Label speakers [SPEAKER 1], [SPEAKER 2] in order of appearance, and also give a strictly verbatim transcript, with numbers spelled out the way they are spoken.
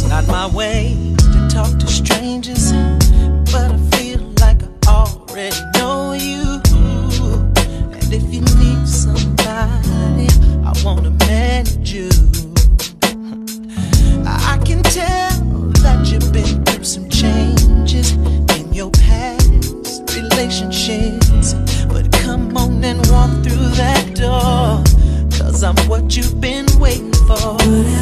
[SPEAKER 1] Not my way to talk to strangers, but I feel like I already know you. And if you need somebody, I wanna manage you. I can tell that you've been through some changes in your past relationships, but come on and walk through that door, 'cause I'm what you've been waiting for.